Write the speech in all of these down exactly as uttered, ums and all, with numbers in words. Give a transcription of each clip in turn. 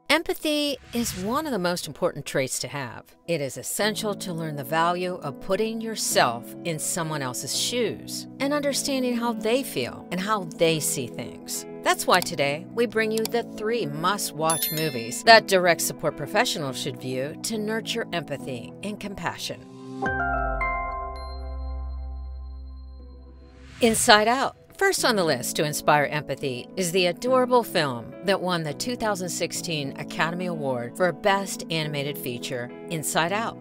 Empathy is one of the most important traits to have. It is essential to learn the value of putting yourself in someone else's shoes and understanding how they feel and how they see things. That's why today we bring you the three must-watch movies that direct support professionals should view to nurture empathy and compassion. Inside Out. First on the list to inspire empathy is the adorable film that won the two thousand sixteen Academy Award for Best Animated Feature, Inside Out.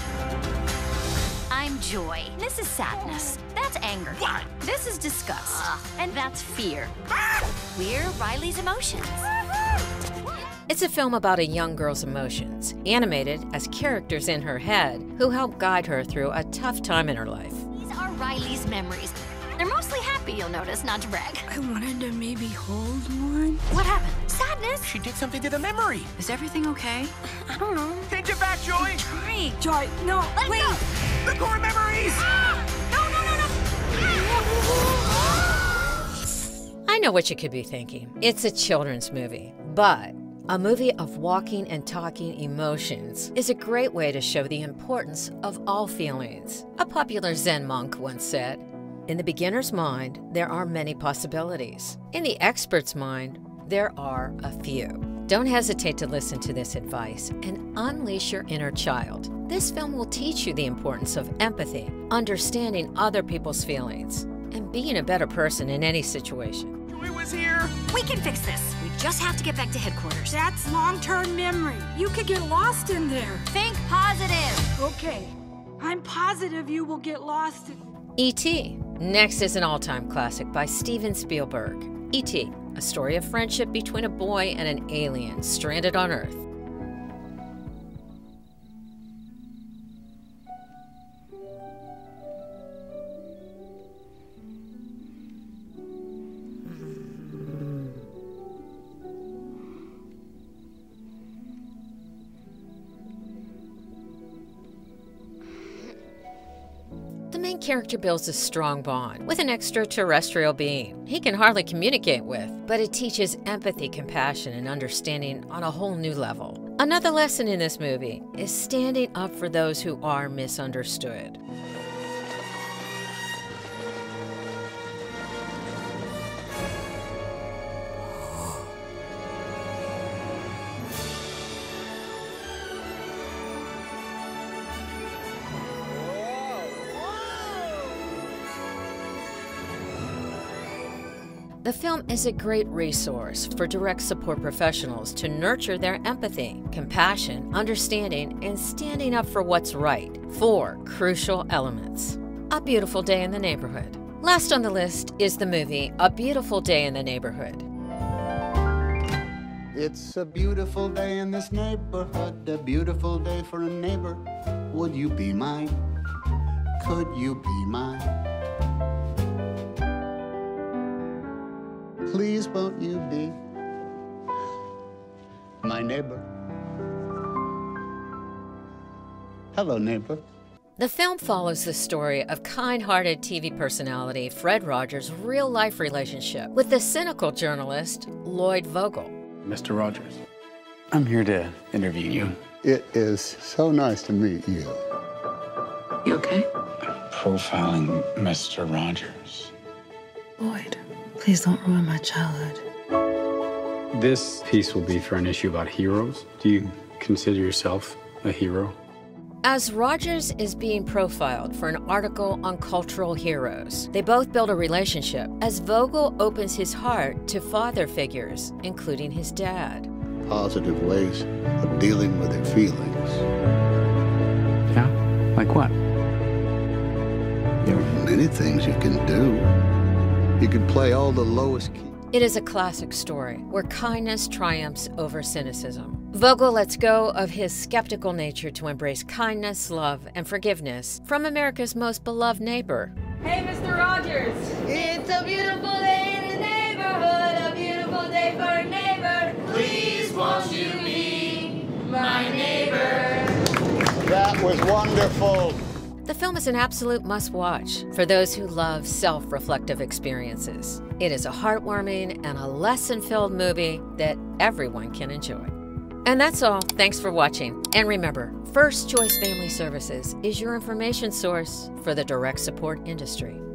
I'm joy. This is sadness. That's anger. What? This is disgust. Uh, and that's fear. We're Riley's emotions. It's a film about a young girl's emotions, animated as characters in her head who help guide her through a tough time in her life. These are Riley's memories. They're mostly happy, you'll notice, not to brag. I wanted to maybe hold one. What happened? Sadness? She did something to the memory. Is everything okay? I don't know. Take it back, Joy. I'm trying. Joy, no, Let wait. go. The core memories. Ah! No, no, no, no. I know what you could be thinking. It's a children's movie, but a movie of walking and talking emotions is a great way to show the importance of all feelings. A popular Zen monk once said, "In the beginner's mind, there are many possibilities. In the expert's mind, there are a few." Don't hesitate to listen to this advice and unleash your inner child. This film will teach you the importance of empathy, understanding other people's feelings, and being a better person in any situation. Joy was here. We can fix this. We just have to get back to headquarters. That's long-term memory. You could get lost in there. Think positive. Okay, I'm positive you will get lost in... E T Next is an all-time classic by Steven Spielberg. E T, a story of friendship between a boy and an alien stranded on Earth. The main character builds a strong bond with an extraterrestrial being he can hardly communicate with, but it teaches empathy, compassion, and understanding on a whole new level. Another lesson in this movie is standing up for those who are misunderstood. The film is a great resource for direct support professionals to nurture their empathy, compassion, understanding, and standing up for what's right. Four crucial elements. A Beautiful Day in the Neighborhood. Last on the list is the movie A Beautiful Day in the Neighborhood. It's a beautiful day in this neighborhood, a beautiful day for a neighbor. Would you be mine? Could you be mine? Please won't you be my neighbor? Hello, neighbor. The film follows the story of kind-hearted T V personality Fred Rogers' real-life relationship with the cynical journalist Lloyd Vogel. Mister Rogers, I'm here to interview you. It is so nice to meet you. You okay? I'm profiling Mister Rogers. Lloyd, please don't ruin my childhood. This piece will be for an issue about heroes. Do you consider yourself a hero? As Rogers is being profiled for an article on cultural heroes, they both build a relationship as Vogel opens his heart to father figures, including his dad. Positive ways of dealing with their feelings. Yeah? Like what? There are many things you can do. You can play all the lowest key. It is a classic story where kindness triumphs over cynicism. Vogel lets go of his skeptical nature to embrace kindness, love, and forgiveness from America's most beloved neighbor. Hey, Mister Rogers! It's a beautiful day in the neighborhood, a beautiful day for a neighbor. Please won't you be my neighbor? That was wonderful. The film is an absolute must-watch for those who love self-reflective experiences. It is a heartwarming and a lesson-filled movie that everyone can enjoy. And that's all. Thanks for watching. And remember, First Choice Family Services is your information source for the direct support industry.